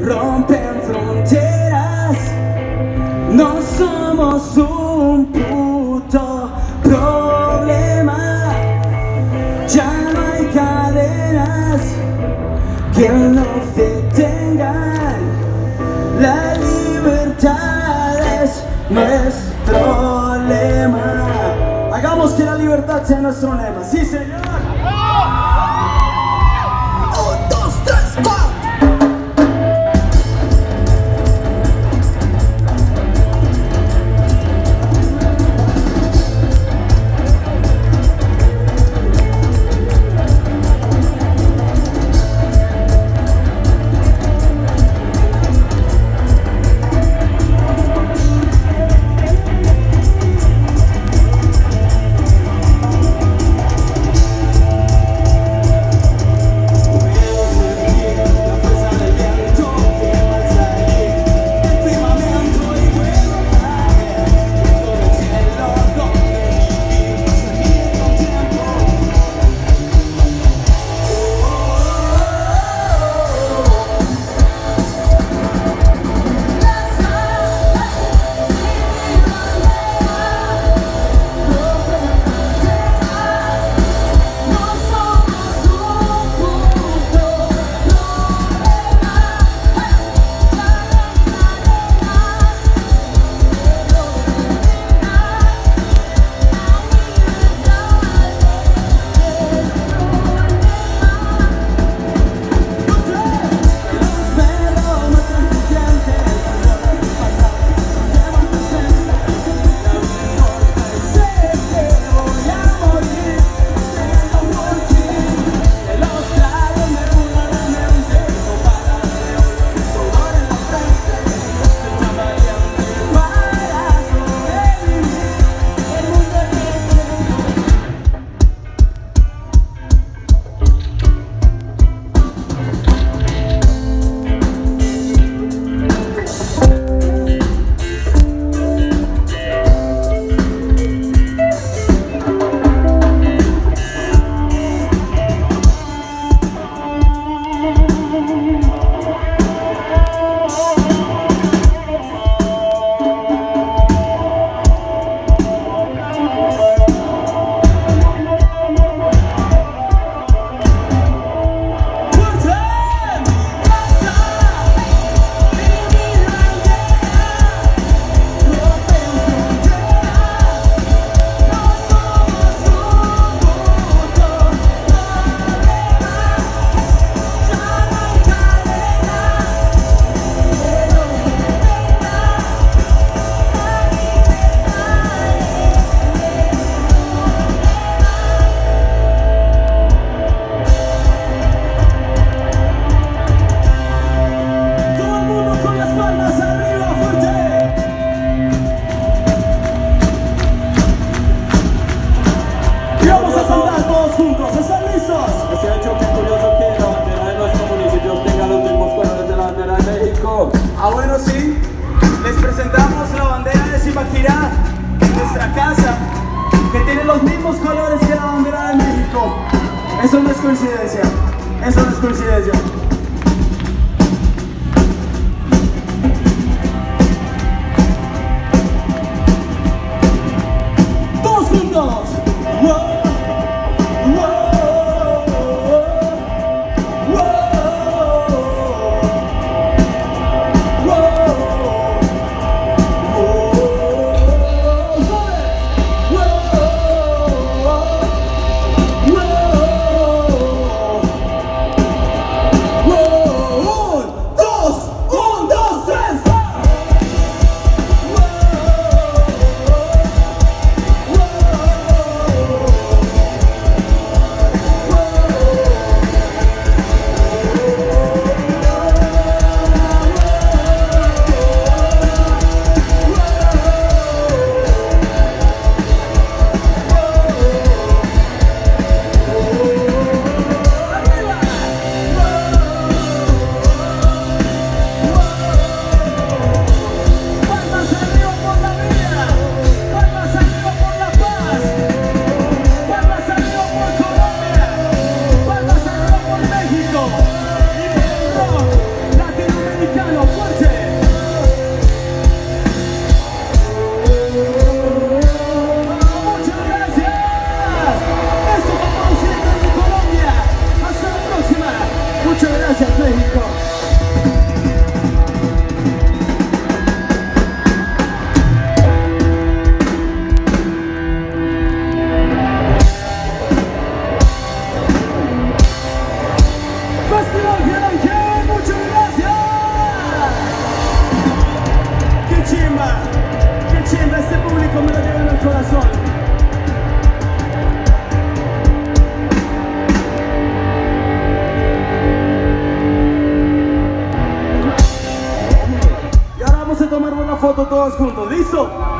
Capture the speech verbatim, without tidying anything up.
rompen fronteras. No somos un puto problema. Ya no hay cadenas que nos detengan. La libertad es nuestro lema. Hagamos que la libertad sea nuestro lema. ¡Sí, señor! Un, dos, tres, cuatro. Ah, bueno, sí, les presentamos la bandera de Zipaquirá, nuestra casa, que tiene los mismos colores que la bandera de México. Eso no es coincidencia, eso no es coincidencia. Todos juntos. ¡Wow! todos juntos, ¿listo?